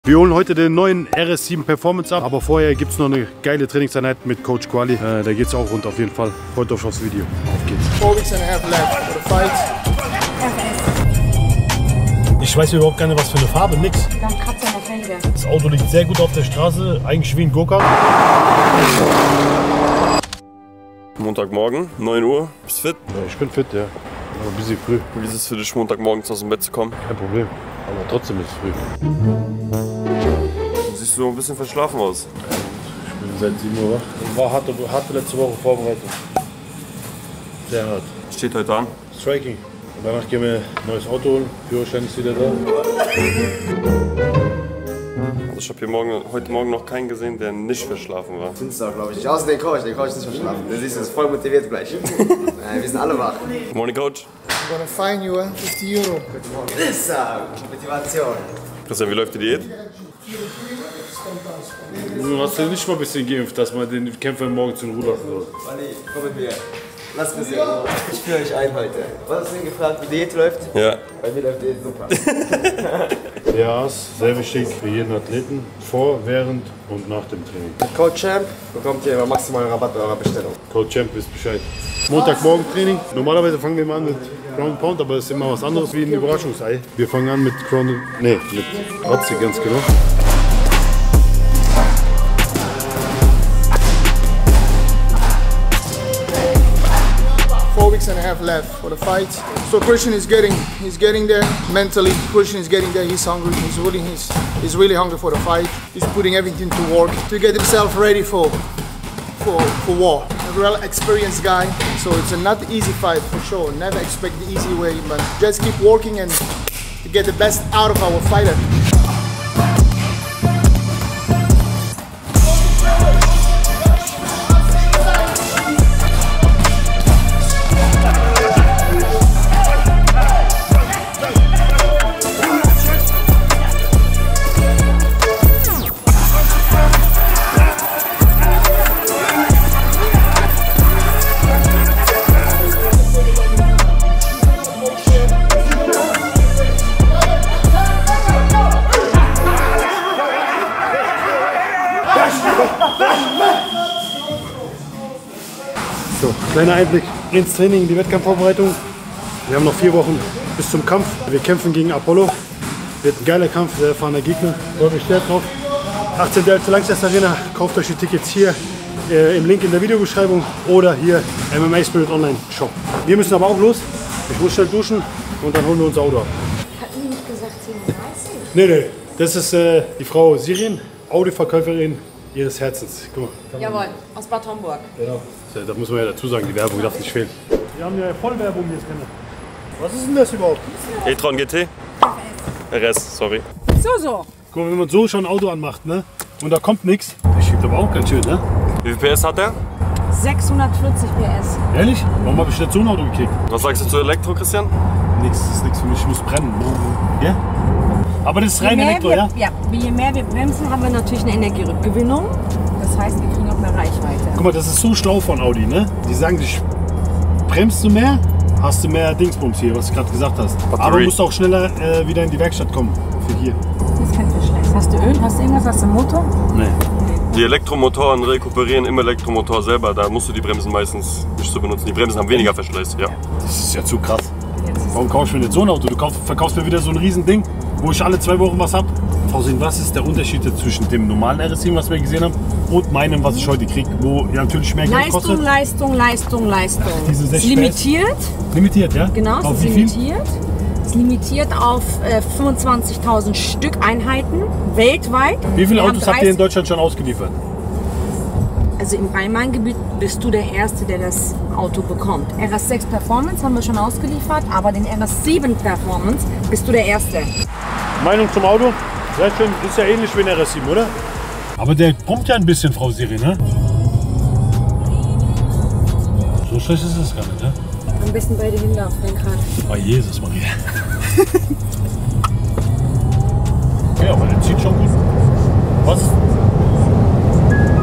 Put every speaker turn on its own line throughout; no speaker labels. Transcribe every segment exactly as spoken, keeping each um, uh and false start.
Wir holen heute den neuen R S sieben Performance ab, aber vorher gibt es noch eine geile Trainingseinheit mit Coach Quali. Äh, da geht es auch rund auf jeden Fall. Freut euch aufs Video. Auf geht's.
Four weeks and a half left for the fight.
Ich weiß überhaupt gar nicht, was für eine Farbe, nix.
Dann Kratzer in der Felge.
Das Auto liegt sehr gut auf der Straße, eigentlich wie ein Go-Kart.
Montagmorgen, neun Uhr. Bist du fit?
Ja, ich bin fit, ja. Aber ein bisschen früh.
Wie ist es für dich, Montagmorgens aus dem Bett zu kommen?
Kein Problem. Aber trotzdem ist es früh.
Du siehst so ein bisschen verschlafen aus.
Ich bin seit sieben Uhr wach. War harte, harte letzte Woche Vorbereitung. Sehr hart.
Was steht heute an?
Striking. Und danach gehen wir ein neues Auto holen. Führerschein ist wieder da.
Ich habe hier morgen, heute Morgen noch keinen gesehen, der nicht verschlafen war.
Dienstag, glaube ich. Außer den Coach, den Coach ist nicht verschlafen. Der siehst du, ist voll motiviert gleich. Wir sind alle wach.
Morning, Coach.
I'm gonna fine you, uh, fifty Euro.
Dienstag, Motivation.
Christian, wie läuft die Diät?
Du hast ja nicht mal ein bisschen geimpft, dass man den Kämpfer morgens in Ruhe lassen soll.
Manni, komm mit mir. Lass mich sehen. Ich führe euch ein heute. Was hast du ihn gefragt, wie die Diät läuft?
Ja.
Bei mir läuft die Diät super.
Ja, ist sehr wichtig für jeden Athleten. Vor, während und nach dem Training.
Mit Code Champ bekommt ihr immer maximalen Rabatt bei eurer Bestellung.
Code Champ wisst Bescheid. Montagmorgen Training. Normalerweise fangen wir mal an mit Ground Pound, aber es ist immer was anderes wie ein Überraschungsei. Wir fangen an mit Ground, nee, mit Rotze, ganz genau.
Four weeks and a half left for the fight. So Christian is getting, he's getting there mentally. Christian is getting there. He's hungry. He's really, he's, he's really hungry for the fight. He's putting everything to work to get himself ready for, for, for war. A real experienced guy. So it's a not easy fight for sure. Never expect the easy way, but just keep working and to get the best out of our fighter.
So, kleiner Einblick ins Training, die Wettkampfvorbereitung. Wir haben noch vier Wochen bis zum Kampf. Wir kämpfen gegen Apollo. Wird ein geiler Kampf, sehr erfahrener Gegner. Freut mich sehr drauf. achtzehnte Langzeit Arena. Kauft euch die Tickets hier äh, im Link in der Videobeschreibung oder hier M M A Spirit Online Shop. Wir müssen aber auch los. Ich muss schnell duschen und dann holen wir unser Auto ab.
Hatten die nicht gesagt siebenunddreißig?
Nee, nee. Das ist äh, die Frau Sirien, Audi-Verkäuferin ihres Herzens. Guck mal.
Jawohl, aus Bad Homburg.
Genau. Da muss man ja dazu sagen, die Werbung darf nicht fehlen. Wir haben ja Vollwerbung jetzt. Was ist denn das überhaupt?
E-Tron G T? R S, sorry.
So, so.
Guck mal, wenn man so schon ein Auto anmacht, ne? Und da kommt nichts. Das schiebt aber auch ganz schön, ne?
Wie viel P S hat der?
sechshundertvierzig P S.
Ehrlich? Warum habe ich nicht so ein Auto gekriegt?
Was sagst du zu Elektro, Christian?
Nix, das ist nichts für mich, ich muss brennen. Ja? Aber das ist rein
Je mehr
Elektro,
wir,
ja?
Ja, je mehr wir bremsen, haben wir natürlich eine Energierückgewinnung. Das heißt, wir kriegen auch mehr Reichweite.
Guck mal, das ist so schlau von Audi, ne? Die sagen dich, bremst du mehr, hast du mehr Dingsbums hier, was du gerade gesagt hast.
Batterie.
Aber du musst auch schneller äh, wieder in die Werkstatt kommen. Für hier.
Das ist kein Verschleiß. Hast du Öl? Hast du irgendwas? Hast du einen Motor?
Nee.
Die Elektromotoren rekuperieren im Elektromotor selber. Da musst du die Bremsen meistens nicht so benutzen. Die Bremsen haben weniger Verschleiß, ja.
Das ist ja zu krass. Warum kaufe ich mir nicht so ein Auto? Du kauf, verkaufst mir wieder so ein Riesending, wo ich alle zwei Wochen was habe. Frausin, was ist der Unterschied zwischen dem normalen R S sieben, was wir gesehen haben, und meinem, was ich heute kriege, wo ja natürlich mehr Geld
Leistung,
kostet?
Leistung, Leistung, Leistung.
Diese
Ist
sechs
limitiert.
Limitiert, ja?
Genau, es
Auf
ist
wie viel?
limitiert. Es ist limitiert auf äh, fünfundzwanzigtausend Stück Einheiten weltweit.
Wie viele
Wir haben
Autos habt ihr in
dreißig
Deutschland schon ausgeliefert?
Also im Rhein-Main-Gebiet bist du der Erste, der das Auto bekommt. R S sechs Performance haben wir schon ausgeliefert, aber den R S sieben Performance bist du der Erste.
Meinung zum Auto? Sehr schön, ist ja ähnlich wie ein R S sieben, oder? Aber der pumpt ja ein bisschen, Frau Siri, ne? So schlecht ist es gar nicht, ne?
Am besten beide Hände auf Lenkrad.
Oh Jesus Maria. Ja, aber der zieht schon gut. Was?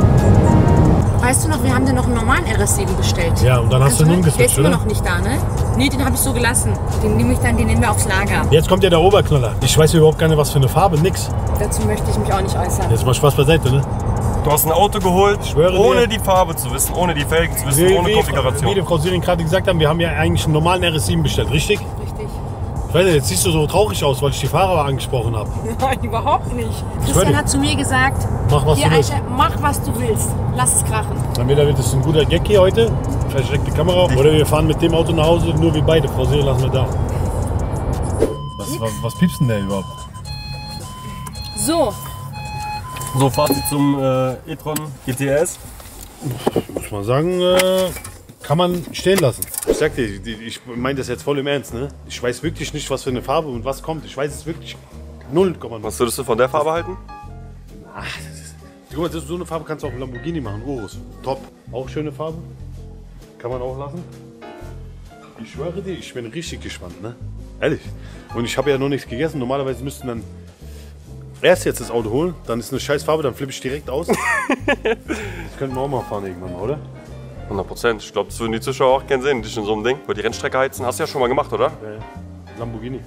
Weißt du noch, wir haben dir noch einen normalen R S sieben bestellt.
Ja, und dann hast du ihn
Der ist
umgeswitcht,
immer
oder?
noch nicht da, ne? Nee, den habe ich so gelassen. Den nehme ich dann, den nehmen wir aufs Lager.
Jetzt kommt ja der Oberknaller. Ich weiß überhaupt gar nicht, was für eine Farbe, nix.
Dazu möchte ich mich auch nicht äußern.
Jetzt mal Spaß beiseite, ne?
Du hast ein Auto geholt,
schwöre
ohne
dir.
die Farbe zu wissen, ohne die Felgen zu wissen,
Wie,
ohne
wie,
Konfiguration.
wie die Frau Sirling gerade gesagt haben, wir haben ja eigentlich einen normalen R S sieben bestellt, richtig?
Richtig.
Ich weiß nicht, jetzt siehst du so traurig aus, weil ich die Fahrer angesprochen habe.
Nein, überhaupt nicht.
schwöre
Christian
dir.
hat zu mir gesagt,
Mach, was
hier,
du willst.
Aisha, mach was du willst. Lass es krachen.
Entweder wird es ein guter Gag hier heute, versteckt die Kamera, oder wir fahren mit dem Auto nach Hause, nur wir beide. Frau Sirling lassen wir da. Was, was, was piepst denn der überhaupt?
So,
So, Fazit zum äh, e-tron G T S.
Muss man sagen, äh, kann man stehen lassen. Ich sag dir, ich meine das jetzt voll im Ernst, ne? Ich weiß wirklich nicht, was für eine Farbe und was kommt. Ich weiß es wirklich null.
Was würdest du von der Farbe halten?
Guck mal, das, so eine Farbe kannst du auch Lamborghini machen, Urus. Top. Auch schöne Farbe. Kann man auch lassen. Ich schwöre dir, ich bin richtig gespannt, ne? Ehrlich. Und ich habe ja noch nichts gegessen. Normalerweise müssten dann erst jetzt das Auto holen, dann ist eine scheiß Farbe, dann flippe ich direkt aus. Das könnten wir auch mal fahren irgendwann, oder?
hundert Prozent. Ich glaube, das würden die Zuschauer auch gerne sehen, dich in so einem Ding. Weil die Rennstrecke heizen, hast du ja schon mal gemacht, oder?
Ja, ja. Lamborghini.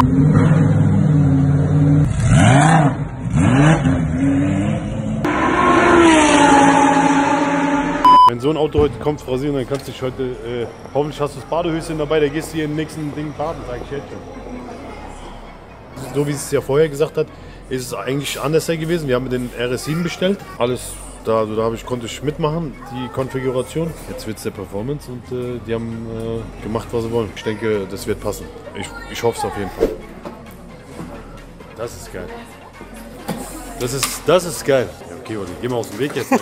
Wenn so ein Auto heute kommt, Frau Sirling, dann kannst du dich heute, äh, hoffentlich hast du das Badehöschen dabei, da gehst du hier im nächsten Ding baden, sag ich jetzt schon. So wie es ja vorher gesagt hat, ist es eigentlich anders gewesen. Wir haben den R S sieben bestellt, alles da, also da habe ich, konnte ich mitmachen, die Konfiguration. Jetzt wird es der Performance und äh, die haben äh, gemacht, was sie wollen. Ich denke, das wird passen. Ich, ich hoffe es auf jeden Fall. Das ist geil. Das ist, das ist geil. Ja, okay, Olli, geh mal aus dem Weg jetzt.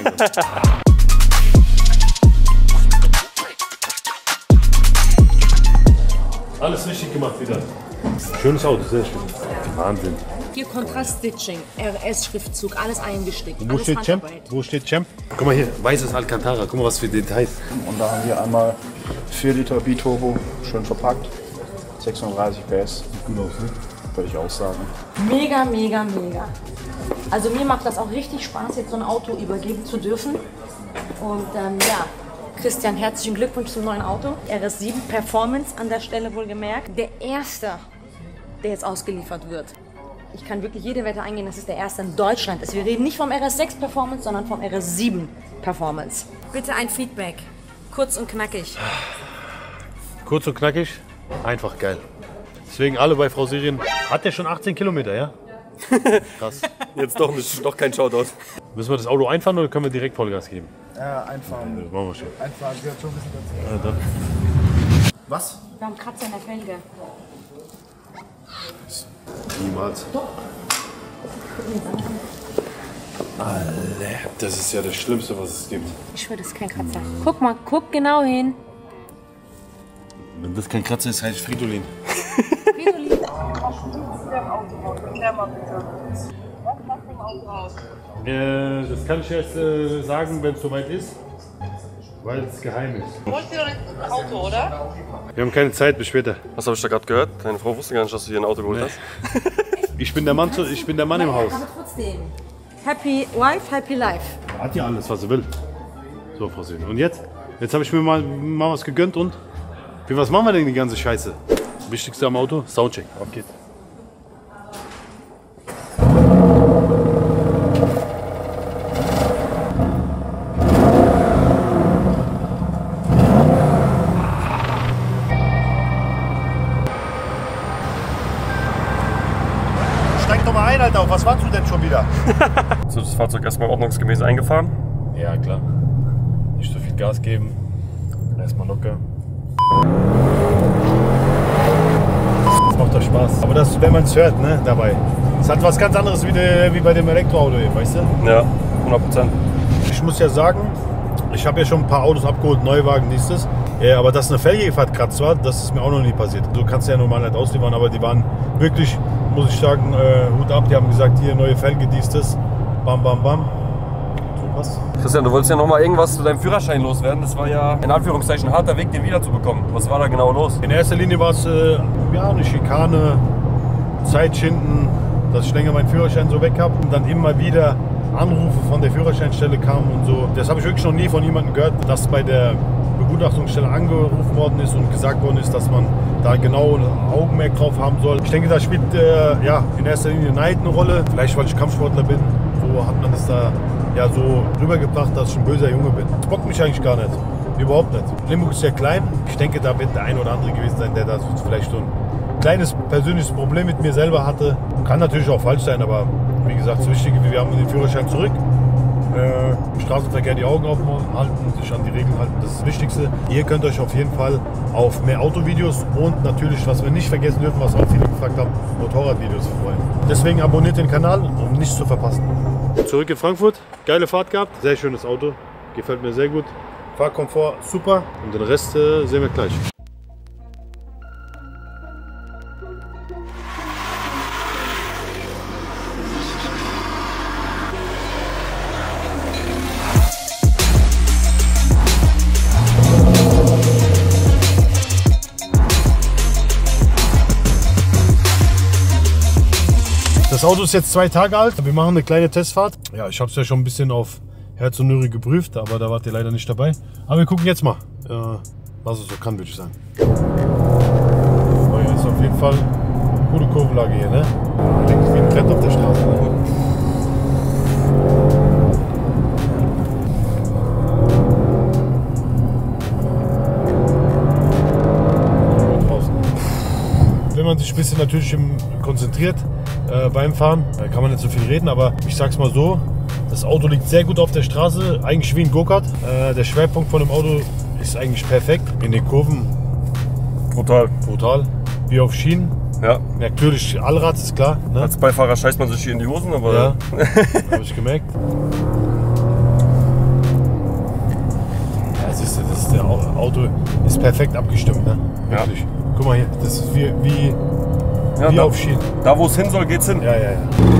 Alles richtig gemacht wieder. Schönes Auto, sehr schön. Wahnsinn.
hier Kontraststitching, R S-Schriftzug, alles eingestickt.
Wo
alles
steht Champ?
Handarbeit.
Wo steht Champ? Guck mal hier, weißes Alcantara. Guck mal, was für Details.
Und da haben wir einmal vier Liter Biturbo, schön verpackt, sechsunddreißig P S. Sieht gut aus, ne? Würde ich auch sagen.
Mega, mega, mega. Also mir macht das auch richtig Spaß, jetzt so ein Auto übergeben zu dürfen. Und ähm, ja, Christian, herzlichen Glückwunsch zum neuen Auto. R S sieben Performance an der Stelle wohlgemerkt. Der erste, der jetzt ausgeliefert wird. Ich kann wirklich jede Wette eingehen, dass es der erste in Deutschland ist. Wir reden nicht vom R S sechs Performance, sondern vom R S sieben Performance. Bitte ein Feedback. Kurz und knackig.
Kurz und knackig, einfach geil. Deswegen alle bei Frau Sirling. Hat der schon achtzehn Kilometer, ja? Krass.
Jetzt doch, nicht, doch kein Shoutout.
Müssen wir das Auto einfahren oder können wir direkt Vollgas geben?
Ja, einfahren.
Das machen wir schon.
Einfahren, sie hat schon ein bisschen ganz.
Ja, dann.
Was?
Wir haben Kratzer in der Felge.
Niemals. Alter, das ist ja das Schlimmste, was es gibt.
Ich schwöre, das ist kein Kratzer. Guck mal, guck genau hin.
Wenn das kein Kratzer ist, heißt es Fridolin.
Fridolin.
Äh, das kann ich erst äh, sagen, wenn es soweit ist, weil es geheim ist.
Wollt ihr doch nicht ein Auto, oder?
Wir haben keine Zeit, bis später.
Was habe ich da gerade gehört? Deine Frau wusste gar nicht, dass du hier ein Auto geholt hast.
Ich bin der Mann, zu, ich bin der Mann im Haus.
Aber trotzdem. Happy Wife, Happy Life.
Hat ja alles, was sie will. So, Frau Sirling. Und jetzt? Jetzt habe ich mir mal, mal was gegönnt und? Für was machen wir denn die ganze Scheiße? Wichtigste am Auto? Soundcheck. Auf geht's. Steig doch mal ein, Alter. Auf was warst du denn schon wieder?
So, das Fahrzeug erstmal ordnungsgemäß eingefahren.
Ja, klar. Nicht so viel Gas geben. Erstmal locker. Das macht doch Spaß. Aber das, wenn man es hört, ne, dabei. Es hat was ganz anderes wie, de, wie bei dem Elektroauto hier, weißt du?
Ja, hundert Prozent.
Ich muss ja sagen, ich habe ja schon ein paar Autos abgeholt, Neuwagen, dies, das. Ja, aber dass eine Felge kratzt war, das ist mir auch noch nie passiert. Du kannst ja normal nicht ausliefern, aber die waren wirklich, muss ich sagen, äh, Hut ab. Die haben gesagt, hier neue Felge, dies, das. Bam, bam, bam. So passt.
Christian, du wolltest ja noch mal irgendwas zu deinem Führerschein loswerden. Das war ja in Anführungszeichen ein harter Weg, den wiederzubekommen. Was war da genau los?
In erster Linie war es äh, ja, eine Schikane, Zeitschinden, dass ich länger meinen Führerschein so weg habe und dann immer wieder Anrufe von der Führerscheinstelle kamen und so. Das habe ich wirklich noch nie von jemandem gehört, dass bei der Begutachtungsstelle angerufen worden ist und gesagt worden ist, dass man da genau ein Augenmerk drauf haben soll. Ich denke, da spielt äh, ja, in erster Linie Neid eine Rolle. Vielleicht, weil ich Kampfsportler bin, so hat man das da ja so rübergebracht, dass ich ein böser Junge bin. Das bockt mich eigentlich gar nicht. Überhaupt nicht. Limburg ist sehr klein. Ich denke, da wird der ein oder andere gewesen sein, der da vielleicht so ein kleines persönliches Problem mit mir selber hatte. Kann natürlich auch falsch sein, aber wie gesagt, das Wichtige, wir haben den Führerschein zurück. Äh, Im Straßenverkehr die Augen aufhalten, sich an die Regeln halten, das ist das Wichtigste. Ihr könnt euch auf jeden Fall auf mehr Autovideos und natürlich, was wir nicht vergessen dürfen, was auch viele gefragt haben, Motorradvideos freuen. Deswegen abonniert den Kanal, um nichts zu verpassen. Zurück in Frankfurt, geile Fahrt gehabt, sehr schönes Auto, gefällt mir sehr gut. Fahrkomfort super und den Rest äh, sehen wir gleich. Das Auto ist jetzt zwei Tage alt. Wir machen eine kleine Testfahrt. Ja, ich habe es ja schon ein bisschen auf Herz und Niere geprüft, aber da wart ihr leider nicht dabei. Aber wir gucken jetzt mal, äh, was es so kann, würde ich sagen. So, hier ist auf jeden Fall eine gute Kurvenlage hier, ne? Klingt wie ein Brett auf der Straße, ne? Wenn man sich ein bisschen natürlich konzentriert äh, beim Fahren, da kann man nicht so viel reden, aber ich sag's mal so, das Auto liegt sehr gut auf der Straße, eigentlich wie ein Go-Kart. Äh, der Schwerpunkt von dem Auto ist eigentlich perfekt. In den Kurven
Brutal.
brutal, wie auf Schienen.
Ja.
Natürlich, Allrad ist klar. Ne?
Als Beifahrer scheißt man sich hier in die Hosen, aber...
Ja, habe ich gemerkt. Ja, siehst du, das ist der Auto ist perfekt abgestimmt, ne? Wirklich. Ja. Guck mal hier, das ist wie, wie,
ja,
wie
da,
auf Schienen.
Da wo es hin soll, geht's hin.
Ja, ja, ja.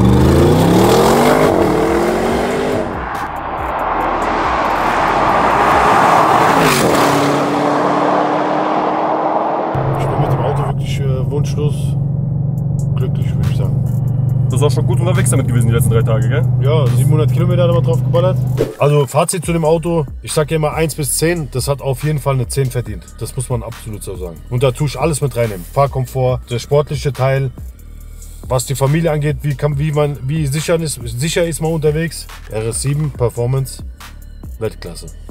Ich bin mit dem Auto wirklich äh, wunschlos glücklich, würde ich sagen.
Du bist auch schon gut unterwegs damit gewesen die letzten drei Tage, gell?
Ja, siebenhundert Kilometer haben wir drauf geballert. Also Fazit zu dem Auto, ich sage ja immer eins bis zehn, das hat auf jeden Fall eine zehn verdient. Das muss man absolut so sagen. Und da tue ich alles mit reinnehmen. Fahrkomfort, der sportliche Teil, was die Familie angeht, wie, kann, wie, man, wie sicher, ist, sicher ist man unterwegs. R S sieben Performance, Weltklasse.